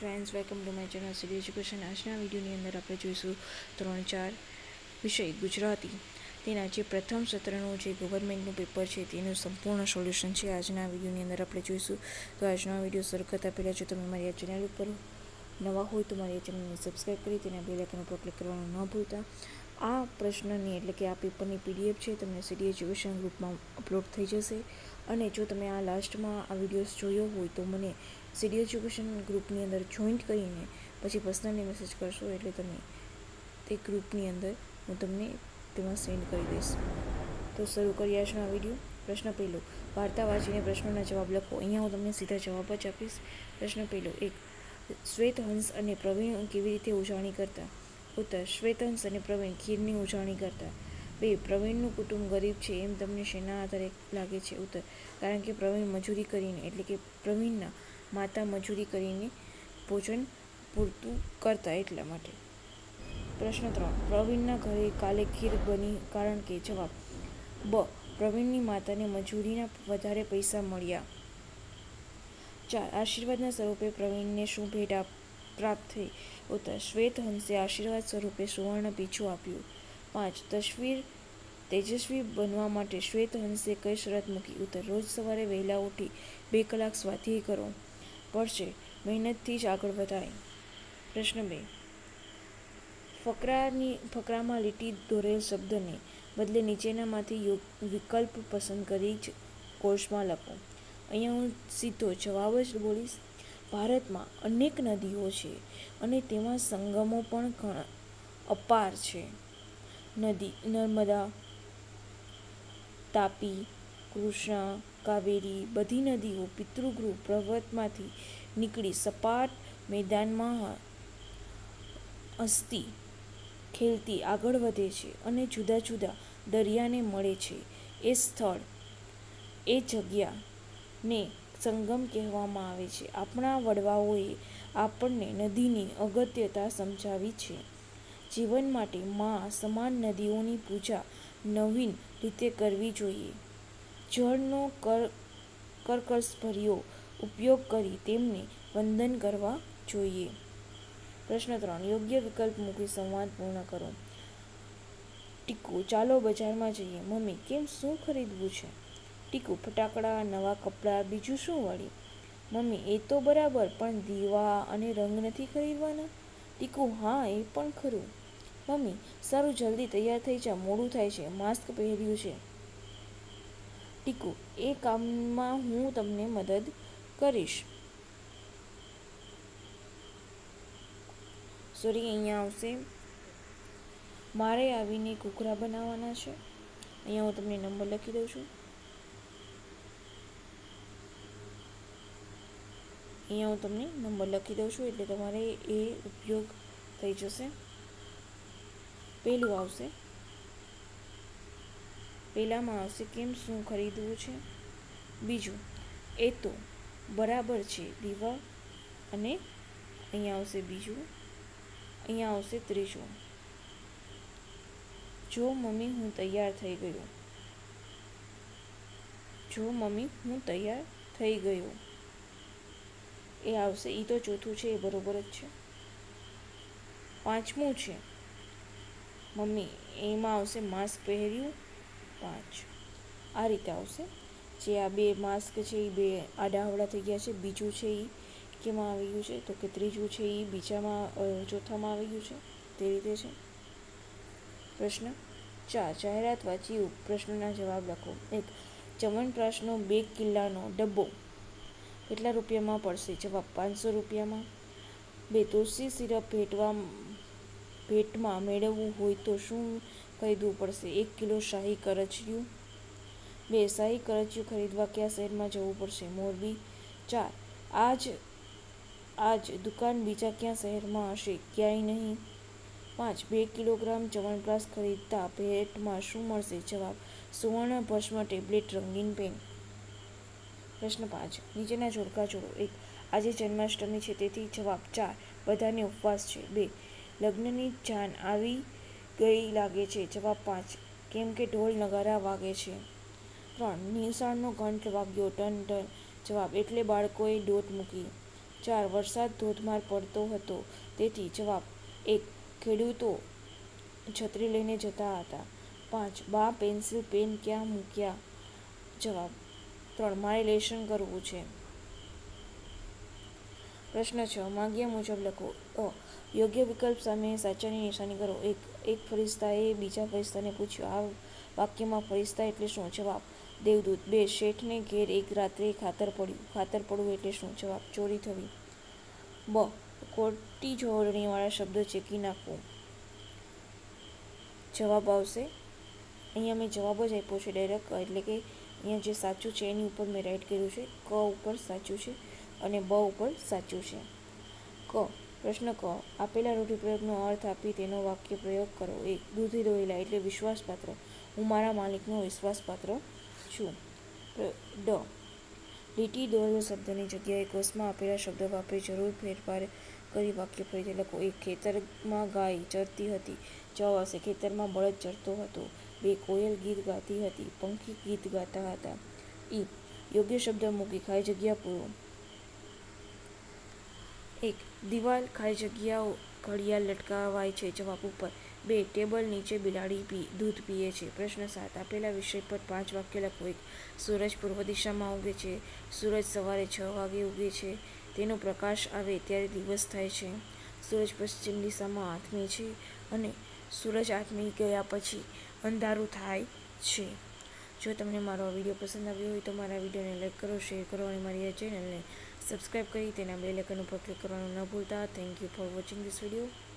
Friends, welcome to my channel city education. આજના વિડીયોની અંદર આપણે જોઈશું 3-4 વિષય ગુજરાતી તેના જે પ્રથમ સત્રનું જે ગવર્મેન્ટનું પેપર છે તેનું સંપૂર્ણ સોલ્યુશન છે. આજના વિડીયોની અંદર આપણે જોઈશું. તો આજનો વિડીયો શરૂ કરતાં પહેલાં જો તમે મારી આ ચેનલ ઉપર નવા હોય તો મારી આ ચેનલને સબસ્ક્રાઈબ કરી તેના બેલ આઇકન ઉપર ક્લિક કરવાનું ન ભૂલતા. આ પ્રશ્નની એટલે કે આ પેપરની PDF છે તમને સિટી એજ્યુકેશન ગ્રુપમાં અપલોડ થઈ જશે. અને જો તમે આ લાસ્ટમાં આ વિડીયોઝ જોયો હોય તો મને સિટી એજ્યુકેશન ગ્રુપની અંદર જોઈન્ટ કરીને પછી પર્સનલી મેસેજ કરશો એટલે તમે તે ગ્રુપની અંદર હું તમને તેમાં સેન્ડ કરી દઈશ. તો શરૂ કરીએ આજનો આ વિડીયો. પ્રશ્ન પહેલો, વાર્તા વાંચીને પ્રશ્નોના જવાબ લખો. અહીંયા હું તમને સીધા જવાબ જ આપીશ. પ્રશ્ન પહેલો, 1. શ્વેતહંસ અને પ્રવીણ કેવી રીતે ઉજવણી કરતા? ઉત્તર, શ્વેતહંસ અને પ્રવીણ ખીરની ઉજવણી કરતા. 2. પ્રવીણનું કુટુંબ ગરીબ છે એમ તમને શેના આધારે લાગે છે? ઉત્તર, કારણ કે પ્રવીણ મજૂરી કરીને એટલે કે પ્રવીણના માતા મજૂરી કરીને ભોજન પૂરતું કરતા એટલા માટે. પ્રશ્ન 3. પ્રવીણના ઘરે કાલે ખીર બની કારણ કે? જવાબ, બ. પ્રવીણની માતાને મજૂરીના વધારે પૈસા મળ્યા. 4. આશીર્વાદના સ્વરૂપે પ્રવીણને શું ભેટ પ્રાપ્ત થઈ? ઉત્તર, શ્વેતહંસે આશીર્વાદ સ્વરૂપે સુવર્ણ પીછું આપ્યું. 5. તેજસ્વી બનવા માટે શ્વેતહંસે કઈ શરત મૂકી? ઉત્તર, રોજ સવારે વહેલા ઉઠી 2 કલાક સ્વાધ્યાય કરવો પડશે. મહેનતથી જ આગળ વધાય. પ્રશ્ન 2. ફકરામાં લીટી દોરેલ શબ્દને બદલે નીચેનામાંથી વિકલ્પ પસંદ કરી જ કૌંસમાં લખો. અહીંયા હું સીધો જવાબ જ બોલીશ. ભારતમાં અનેક નદીઓ છે અને તેમાં સંગમો પણ અપાર છે. નર્મદા, તાપી, કૃષ્ણા, કાવેરી બધી નદીઓ પિતૃગૃહ પર્વતમાંથી નીકળી સપાટ મેદાનમાં હસતી ખેલતી આગળ વધે છે અને જુદા જુદા દરિયાને મળે છે. એ સ્થળ, એ જગ્યાને સંગમ કહેવામાં આવે છે. આપણા વડવાઓએ આપણને નદીની અગત્યતા સમજાવી છે. જીવન માટે મા સમાન નદીઓની પૂજા નવીન રીતે કરવી જોઈએ. જળનો કરકસભર્યો ઉપયોગ કરી તેમને વંદન કરવા જોઈએ. પ્રશ્ન 3. યોગ્ય વિકલ્પ મૂકી સંવાદ પૂર્ણ કરો. ટીકુ, ચાલો બજારમાં જઈએ. મમ્મી, કેમ, શું ખરીદવું છે? ટીકુ, ફટાકડા, નવા કપડાં, બીજું શું વળી? મમ્મી, એ તો બરાબર, પણ દીવા અને રંગ નથી ખરીદવાના? ટીકુ, હા, એ પણ ખરું. મમ્મી, સારું, જલ્દી તૈયાર થઈ જા, મોડું થાય છે. માસ્ક પહેર્યું છે? ટીકુ, એ કામમાં હું તમને મદદ કરીશ. અહીંયા આવશે, મારે આવીને ઘૂઘરા બનાવવાના છે. અહીંયા હું તમને નંબર લખી દઉં છું. એટલે તમારે એ ઉપયોગ થઈ જશે. પહેલું આવશે, પહેલામાં આવશે કેમ, શું ખરીદવું છે? બીજું, એ તો બરાબર છે, દીવા, અને અહીંયા આવશે બીજું. અહીંયા આવશે ત્રીજું, જો મમ્મી હું તૈયાર થઈ ગયો. એ આવશે, એ તો ચોથું છે, એ બરોબર જ છે. પાંચમું છે, મમ્મી, એમાં આવશે માસ્ક પહેર્યું. 5 આ રીતે આવશે. જે આ 2 માસ્ક છે એ 2 આડાઅવળા થઈ ગયા છે. બીજું છે એ કેમાં આવી ગયું છે? તો કે ત્રીજું છે એ ચોથામાં આવી ગયું છે. તે રીતે છે. પ્રશ્ન 4. જાહેરાત વાંચી પ્રશ્નોના જવાબ લખો. 1. ચ્યવનપ્રાશનો 2 કિલ્લાનો ડબ્બો કેટલા રૂપિયામાં પડશે? જવાબ, 500 રૂપિયામાં. 2. તુલસી સિરપ ભેટમાં મેળવવું હોય તો શું ખરીદવું પડશે? 1 કિલો શાહી કરચિયું. 2. શાહી કરચિયું ખરીદવા કયા શહેરમાં જવું પડશે? મોરબી. 4. આ જ દુકાન બીજા કયા શહેરમાં હશે? ક્યાંય નહીં. 5. 2 કિલોગ્રામ ચ્યવનપ્રાશ ખરીદતા ભેટમાં શું મળશે? જવાબ, સુવર્ણ ભસ્મ ટેબ્લેટ, રંગીન પેન. પ્રશ્ન 5. નીચેના જોડકા જોડો. 1. આજે જન્માષ્ટમી છે તેથી. જવાબ, 4. બધાને ઉપવાસ છે. 2. લગ્નની જાન આવી ગઈ લાગે છે. જવાબ, 5. કેમ કે ઢોલ નગારા વાગે છે. 3. નિશાળનો ઘંટ વાગ્યો, ટન ટન. જવાબ, એટલે બાળકોએ દોટ મૂકી. 4. વરસાદ ધોધમાર પડતો હતો, તેથી જવાબ 1. ખેડૂતો છત્રી લઈને જતા હતા. 5. બા પેન્સિલ પેન ક્યાં મૂક્યા? જવાબ 3. મારે લેસન કરવું છે. પ્રશ્ન 6. માંગ્યા મુજબ લખો. યોગ્ય વિકલ્પ સામે સાચાની નિશાની કરો. એક ફરિશ્તાએ બીજા ફરિશ્તાને પૂછ્યું, આ વાક્યમાં ફરિશ્તા એટલે શું? જવાબ દેવદૂત. 2. શેઠને ઘેર એક રાત્રે ખાતર પડ્યું. ખાતર પડવું એટલે શું? જવાબ ચોરી થવી. બ. ખોટી જોડણીવાળા શબ્દો ચેકી નાખો. જવાબ આવશે, અહીંયા મેં જવાબ જ આપ્યો છે ડાયરેક્ટ, એટલે કે અહીંયા જે સાચું છે એની ઉપર મેં રાઈટ કર્યું છે. ક ઉપર સાચું છે અને બ ઉપર સાચું છે. ક. પ્રશ્ન ક. આપેલા રૂઢિપ્રયોગનો અર્થ આપી તેનો વાક્ય પ્રયોગ કરો. 1. દૂધી દોયેલા એટલે વિશ્વાસપાત્ર. હું મારા માલિકનો વિશ્વાસપાત્ર છું. ડ. લીટી દોરેલ શબ્દની જગ્યાએ કોષમાં આપેલા શબ્દ વાપરી જરૂર ફેરફાર કરી વાક્ય ફરીથી લખો. 1. ખેતરમાં ગાય ચરતી હતી. જવાબ આવશે, ખેતરમાં બળદ ચરતો હતો. 2. કોયલ ગીત ગાતી હતી. પંખી ગીત ગાતા હતા. ઈ. યોગ્ય શબ્દ મૂકી ખાલી જગ્યા પૂરો. 1. દિવાલ ખાલી જગ્યાઓ ઘડિયાળ લટકાવાય છે. જવાબ ઉપર. 2. ટેબલ નીચે બિલાડી દૂધ પીએ છે. પ્રશ્ન 7. આપેલા વિષય પર 5 વાક્ય લખો. 1. સૂરજ પૂર્વ દિશામાં ઉગે છે. સૂરજ સવારે 6 વાગે ઉગે છે. તેનો પ્રકાશ આવે ત્યારે દિવસ થાય છે. સૂરજ પશ્ચિમ દિશામાં આથમે છે અને સૂરજ આથમી ગયા પછી અંધારું થાય છે. જો તમને મારો આ વિડીયો પસંદ આવ્યો હોય તો મારા વિડીયોને લાઈક કરો, શેર કરો અને મારી આ ચેનલને સબસ્ક્રાઈબ કરી તેના બેલ આઇકન ઉપર ક્લિક કરવાનું ન ભૂલતા. Thank you for watching this video.